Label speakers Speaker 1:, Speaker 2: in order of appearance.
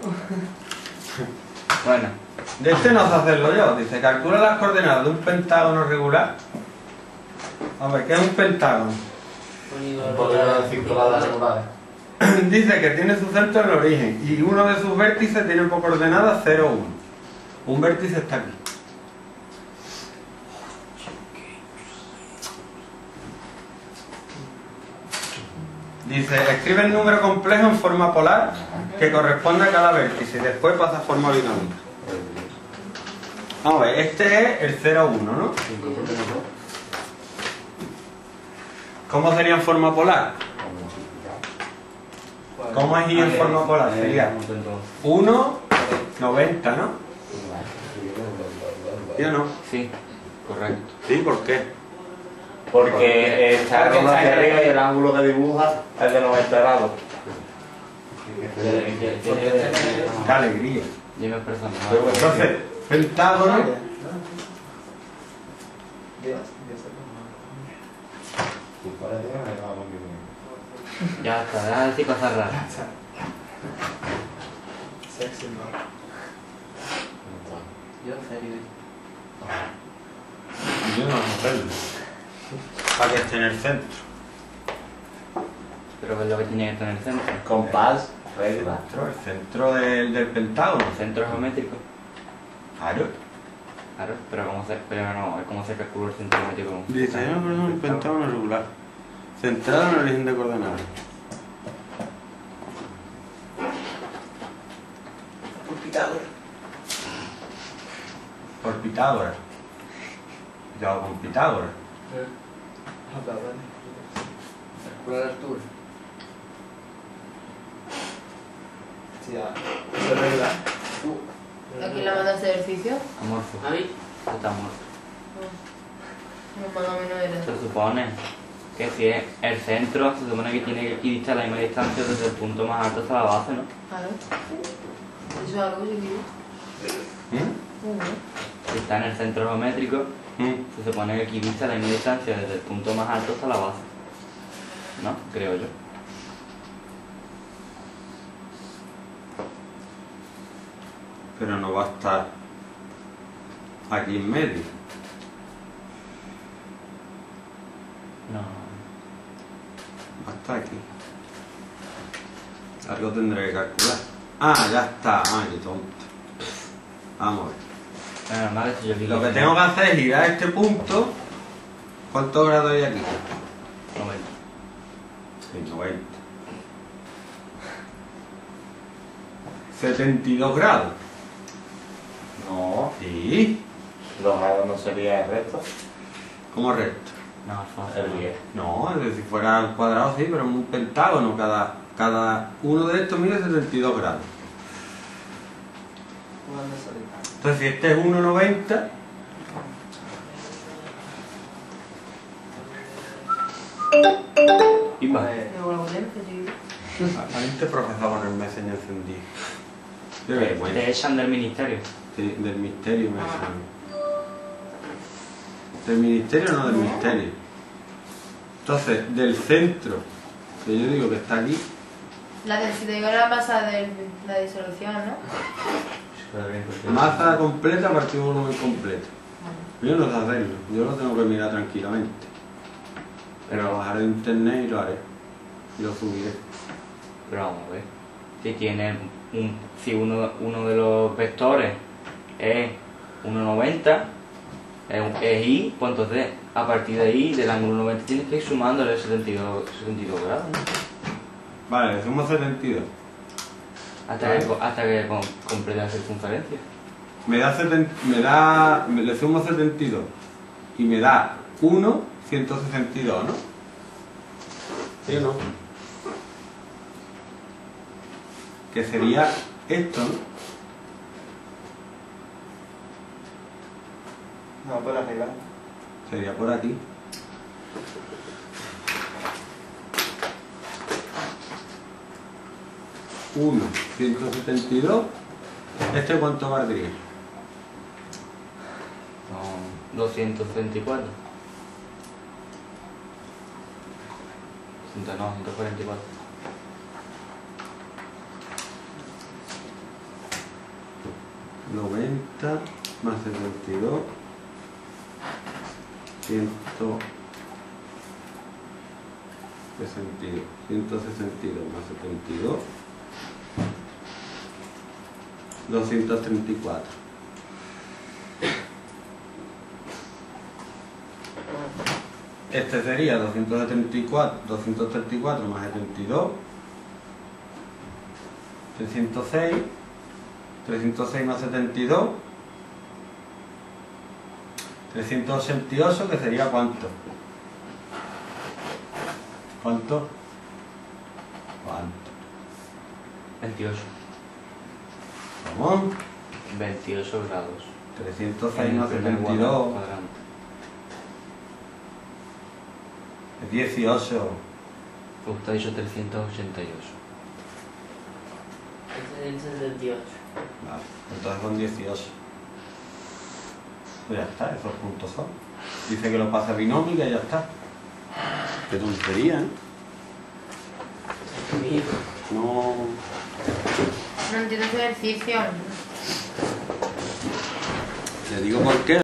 Speaker 1: Bueno.
Speaker 2: De este no sé hacerlo yo. Dice, calcula las coordenadas de un pentágono regular. A ver, ¿qué es un pentágono?
Speaker 3: Un polígono de 5 lados regulares.
Speaker 2: Dice que tiene su centro en el origen y uno de sus vértices tiene por coordenadas 0, 1. Un vértice está aquí. Dice, escribe el número complejo en forma polar que corresponde a cada vértice y después pasa a forma binomial. Vamos a ver, este es el 0, 1, ¿no? ¿Cómo sería en forma polar? ¿Cómo es y en forma polar? Sería 1, 90, ¿no? ¿Sí o no?
Speaker 1: Sí, correcto.
Speaker 2: ¿Sí? ¿Por qué?
Speaker 3: Porque está redonda hacia arriba y el ángulo que dibuja es de 90 grados.
Speaker 2: ¡Qué alegría!
Speaker 1: Dime persona.
Speaker 2: Entonces, pentágono.
Speaker 1: Ya está, deja de decir cosas raras.
Speaker 4: Sexy, ¿no?
Speaker 1: Yo en serio.
Speaker 2: Yo no sé hacerlo. Para que esté en el centro.
Speaker 1: Pero ¿qué es lo que tiene que estar en el centro?
Speaker 3: Compás, regla.
Speaker 2: El centro del pentágono.
Speaker 1: Centro geométrico.
Speaker 2: Claro.
Speaker 1: Claro, pero ¿cómo se calcula el centro geométrico?
Speaker 2: Diseño un pentágono regular. Centrado en el origen de coordenadas.
Speaker 4: Por Pitágoras.
Speaker 2: Por Pitágoras. Yo hago con Pitágoras.
Speaker 4: Calcular la altura. Sí, ya. Eso es regla.
Speaker 5: ¿A quién le manda ese ejercicio?
Speaker 1: Amorfo.
Speaker 6: ¿A mí?
Speaker 1: Está amorfo.
Speaker 5: No, más o menos era.
Speaker 1: Se supone que si es el centro, se supone que tiene que equidistar la misma distancia desde el punto más alto hasta la base, ¿no?
Speaker 5: Claro. Eso es algo positivo.
Speaker 1: Si está en el centro geométrico, se supone que equidista la misma distancia desde el punto más alto hasta la base. ¿No? Creo yo.
Speaker 2: Pero no va a estar aquí en medio.
Speaker 1: No.
Speaker 2: Va a estar aquí. Algo tendré que calcular. Ah, ya está. Ah, qué tonto. Vamos a ver.
Speaker 1: Pero normal que si yo digo
Speaker 2: Lo que tengo que hacer es ir a este punto. ¿Cuántos grados hay aquí?
Speaker 1: 90.
Speaker 2: Sí, 90. 72 grados.
Speaker 3: No,
Speaker 2: Sí.
Speaker 3: 2 grados no sería el resto.
Speaker 2: ¿Cómo recto?
Speaker 1: No, fácil.
Speaker 3: El 10.
Speaker 2: No, es decir, si fuera al cuadrado sí, pero en un pentágono. Cada uno de estos mide 72 grados.
Speaker 4: ¿Cuándo sale?
Speaker 2: Entonces, si este es 1,90,
Speaker 1: Y más.
Speaker 5: Luego la potencia, sí.
Speaker 2: a este profesor ponerme señal encendido. Qué vergüenza.
Speaker 1: Te echan del ministerio.
Speaker 2: Sí, del misterio me echan. ¿Del ministerio o no del misterio? Entonces, del centro, que yo digo que está aquí,
Speaker 5: La densidad igual a la masa de la disolución, ¿no?
Speaker 2: masa completa partido volumen completo. Yo no sé hacerlo, yo lo tengo que mirar tranquilamente. Pero lo bajaré de internet y lo haré. Y lo subiré.
Speaker 1: Pero vamos a ver. Si tiene si uno de los vectores es 1,90, es y, pues entonces a partir de ahí, del ángulo 90, tienes que ir sumándole 72 grados, ¿no?
Speaker 2: Vale, le sumo 72.
Speaker 1: Hasta que complete la circunferencia.
Speaker 2: Le sumo 72. Y me da 1, 162, ¿no? ¿Sí o no? Que sería esto, ¿no?
Speaker 4: No, por arriba.
Speaker 2: Sería por aquí. Uno, 172. ¿Este cuánto valdría?
Speaker 1: Son 224. No, 144.
Speaker 2: 90 más 72, 162 más 72, 234. Este sería 234 más 72, 306 más 72, 388, que sería ¿cuánto? ¿Cuánto?
Speaker 1: 28.
Speaker 2: ¿Cómo?
Speaker 1: 28 grados.
Speaker 2: 306
Speaker 1: En el
Speaker 2: más
Speaker 1: primer
Speaker 2: 72
Speaker 1: cuadrante.
Speaker 2: es 18.
Speaker 1: Usted ha dicho 388.
Speaker 6: Este es el 78.
Speaker 2: Vale, entonces son 18. Pues ya está, esos puntos son. Dice que lo pasa binómica y ya está. Qué tontería, ¿eh? No.
Speaker 5: No entiendo ese ejercicio.
Speaker 2: Le digo por qué.